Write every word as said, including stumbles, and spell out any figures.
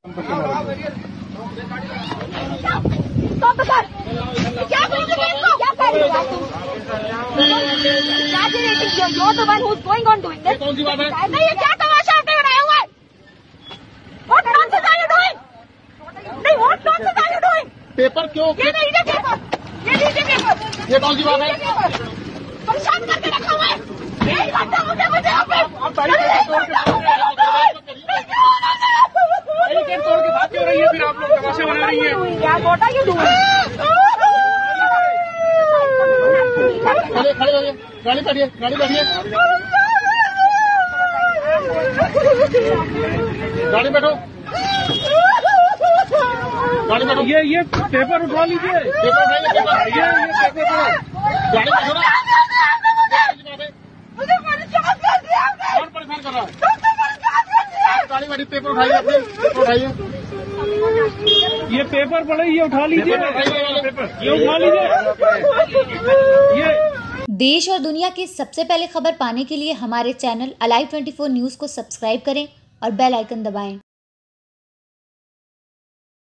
तो तो सर क्या करोगे इसको? क्या करेगा तुम? You're the one who's going on doing this. कौन सी बात है? नहीं, ये क्या तमाशा आपने बनाया हुआ है? What nonsense are you doing? नहीं, what nonsense are you doing? Paper क्यों? ये लीजिए पेपर, ये लीजिए पेपर। ये कौन सी बात है? परेशान करके रखा हुआ है। यही घंटा मुझे मुझे यहाँ पे। तोड़ के भाग क्यों रही है? फिर आप लोग तमाशा बना रही हैं। What are you doing? खड़े खड़े हो गए, गाड़ी बैठिए, गाड़ी बैठिए, गाड़ी बैठो, गाड़ी बैठो। ये ये पेपर उठा लीजिए, पेपर उठाइए, पेपर ये ये पेपर गाड़ी बैठो ना। मुझे परेशान कर दिया आपने। कौन परेशान कर रहा है? गाड़ी बैठी, पेपर उठाइए, अपने पेपर उठाइए। ये पेपर पड़े, ये उठा लीजिए, ये उठा लीजिए। ये देश और दुनिया की सबसे पहले खबर पाने के लिए हमारे चैनल अलाइव चौबीस न्यूज़ को सब्सक्राइब करें और बेल आइकन दबाएं।